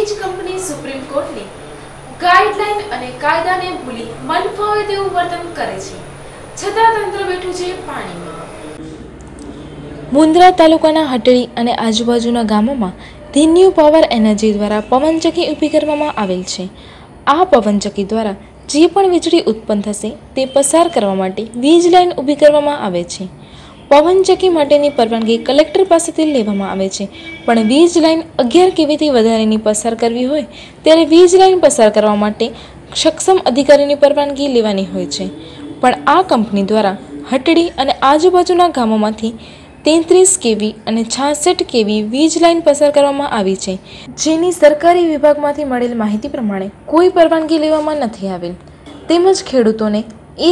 વીજ company supreme કોર્ટની guideline અને કાયદાને ભૂલી મનફાવે તેવું વર્તન કરે છે, છતાં તંત્ર બેઠું છે પાણીમાં। મુન્દ્રા તાલુકાના હટડી અને આજુબાજુના ગામોમાં ધીન્યુ પાવર એનર્જી દ્વારા પવનચક્કી ઊભી કરવામાં આવેલ છે। આ પવનચક્કી દ્વારા જે પણ વીજળી ઉત્પન્ન થશે તે પસાર કરવા માટે વીજ લાઇન ઊભી કરવામાં આવે છે। પવનચક્કી માટેની પરવાનગી કલેક્ટર પાસેથી લેવામાં આવે છે, પણ વીજ લાઇન 11 kVથી વધારેની પસાર કરવી હોય ત્યારે વીજ લાઇન પસાર કરવા માટે સક્ષમ અધિકારીની પરવાનગી લેવાની હોય છે। પણ આ કંપની દ્વારા હટડી અને આજુબાજુના ગામોમાંથી 33 kV અને 66 kV વીજ લાઇન પસાર કરવામાં આવી છે, જેની સરકારી વિભાગમાંથી મળેલ માહિતી પ્રમાણે કોઈ પરવાનગી લેવામાં નથી આવેલ, તેમજ ખેડૂતોને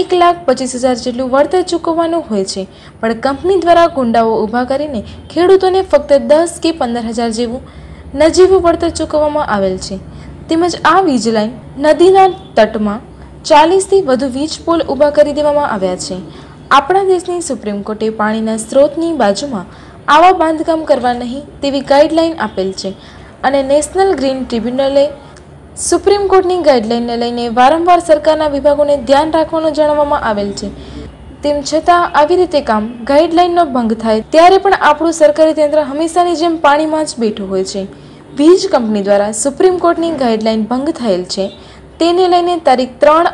1,25,000 જેટલું વળતર ચૂકવવાનું હોય છે, પણ કંપની દ્વારા ગુંડાઓ ઊભા કરીને ખેડૂતોને ફક્ત 10 કે 15,000 જેવું નજીવું વળતર ચૂકવવામાં આવેલ છે। તેમજ આ વીજ લાઇન નદીના તટમાં 40થી વધુ વીજ પોલ ઊભા કરી દેવામાં આવ્યા છે। આપણા દેશની સુપ્રીમ કોર્ટે પાણીના સ્ત્રોતની બાજુમાં આવા બાંધકામ કરવા નહીં તેવી ગાઈડલાઇન આપેલ છે, અને નેશનલ ગ્રીન ટ્રિબ્યુનલે સુપ્રીમ કોર્ટની ગાઈડલાઇનને લઈને વારંવાર સરકારના વિભાગોને ધ્યાન રાખવાનું જણાવવામાં આવેલ છે। તેમ છતાં આવી રીતે કામ ગાઈડલાઇનનો ભંગ થાય ત્યારે પણ આપણું સરકારી તંત્ર હંમેશાની જેમ પાણીમાં જ બેઠું હોય છે। વીજ કંપની દ્વારા સુપ્રીમ કોર્ટની ગાઈડલાઇન ભંગ થયેલ છે, તેને લઈને તારીખ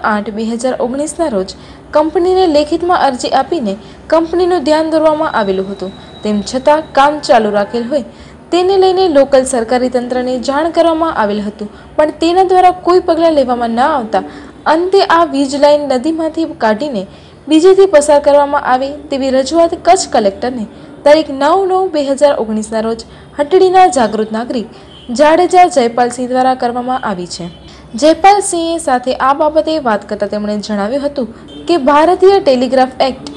3/8/2019ના રોજ કંપનીને લેખિતમાં અરજી આપીને કંપનીનું ધ્યાન દોરવામાં આવેલું હતું। તેમ છતાં કામ ચાલુ રાખેલ હોય તેને લઈને લોકલ સરકારી તંત્રને જાણ કરવામાં આવેલ હતું, પણ તેના દ્વારા કોઈ પગલાં લેવામાં ન આવતા અંતે આ વીજ લાઇન નદીમાંથી કાઢીને બીજેથી પસાર કરવામાં આવે તેવી રજૂઆત કચ્છ કલેક્ટરને તારીખ 9/9/2019ના રોજ હટડીના જાગૃત નાગરિક જાડેજા જયપાલસિંહ દ્વારા કરવામાં આવી છે। જયપાલસિંહે સાથે આ બાબતે વાત કરતા તેમણે જણાવ્યું હતું કે ભારતીય ટેલિગ્રાફ એક્ટ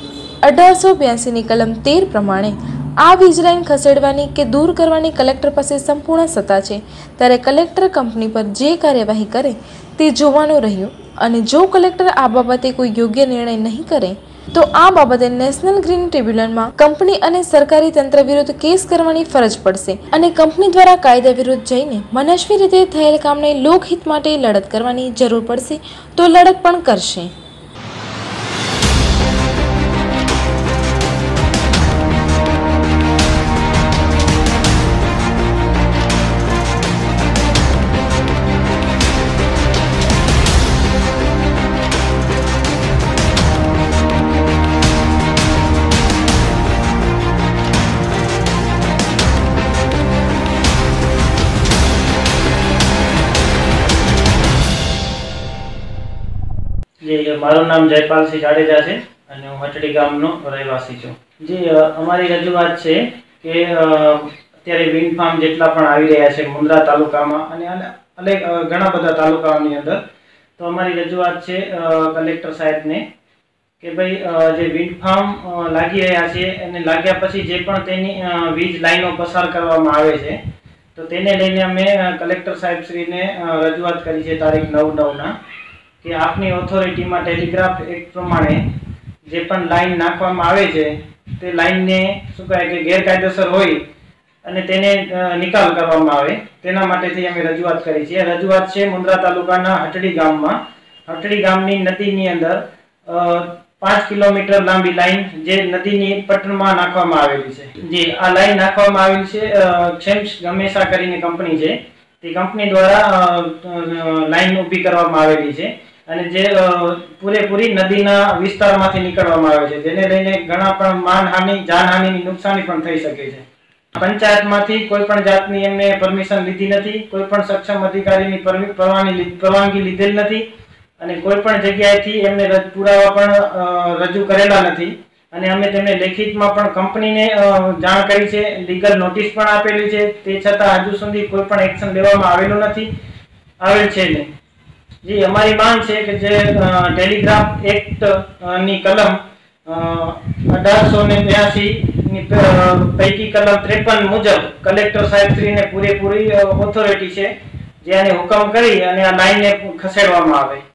1882ની કલમ 13 પ્રમાણે આ વીજ લાઇન ખસેડવાની કે દૂર કરવાની કલેક્ટર પાસે સંપૂર્ણ સત્તા છે, ત્યારે કલેક્ટર કંપની પર જે કાર્યવાહી કરે તે જોવાનું રહ્યું, અને જો કલેક્ટર આ બાબતે કોઈ યોગ્ય નિર્ણય નહીં કરે તો આ બાબતે નેશનલ ગ્રીન ટ્રિબ્યુનલમાં કંપની અને સરકારી તંત્ર વિરુદ્ધ કેસ કરવાની ફરજ પડશે, અને કંપની દ્વારા કાયદા વિરુદ્ધ જઈને મનસ્વી રીતે થયેલ કામને લોકહિત માટે લડત કરવાની જરૂર પડશે તો લડત પણ કરશે। जी, मारू नाम जयपालसिंह जाडेजा है અને હું હટડી ગામનો રહેવાસી છું। જી, અમારી રજૂઆત છે કે અત્યારે વિન્ડ ફાર્મ જેટલા પણ આવી રહ્યા છે મુન્દ્રા તાલુકામાં અને ઘણા બધા તાલુકાઓની અંદર, તો અમારી રજૂઆત છે કલેક્ટર સાહેબને કે ભાઈ જે વિન્ડ ફાર્મ લાગી રહ્યા છે અને લાગ્યા પછી જે પણ તેની વીજ લાઈનો પસાર કરવામાં આવે છે તો તેને લઈને અમે કલેક્ટર સાહેબશ્રીને રજૂઆત કરી છે તારીખ 9/9ના કે આપની ઓથોરિટીમાં ટેલિગ્રાફ એક્ટ પ્રમાણે જે પણ લાઈન નાખવામાં આવે છે તે લાઈનને શું કહે કે ગેરકાયદેસર હોય અને તેને નિકાલ કરવામાં આવે, તેના માટેથી અમે રજૂઆત કરી છે। રજૂઆત છે મુન્દ્રા તાલુકાના હટડી ગામમાં, હટડી ગામની નદીની અંદર 5 કિલોમીટર લાંબી લાઈન જે નદીની પટમાં નાખવામાં આવેલી છે। જી, આ લાઈન નાખવામાં આવેલી છે ક્ષેમ્સ ગમેશા કરીને કંપની છે, તે કંપની દ્વારા લાઈન ઊભી કરવામાં આવેલી છે, અને જે પૂરેપૂરી નદીના વિસ્તારમાંથી નીકળવામાં આવે છે, જેને લઈને ઘણા પણ માનહાનિ જાનહાનિની નુકસાની પણ થઈ શકે છે। પંચાયતમાંથી કોઈ પણ જાતની એમને પરમિશન લીધી નથી, કોઈ પણ સક્ષમ અધિકારીની પરવાનગી લીધેલ નથી, અને કોઈ પણ જગ્યાએથી એમને પુરાવા પણ રજૂ કરેલા નથી, અને અમે તેમને લેખિતમાં પણ કંપનીને જાણ કરી છે, લીગલ નોટિસ પણ આપેલી છે, તે છતાં હજુ સુધી કોઈ પણ એક્શન લેવામાં આવેલું નથી, આવેલ છે નહીં। જી, અમારી માંગ છે કે જે ટેલિગ્રાફ એક્ટ ની કલમ 1882 ની પૈકી કલમ 53 મુજબ કલેક્ટર સાહેબશ્રીને પૂરેપૂરી ઓથોરિટી છે, જે આને હુકમ કરી અને આ લાઈનને ખસેડવામાં આવે।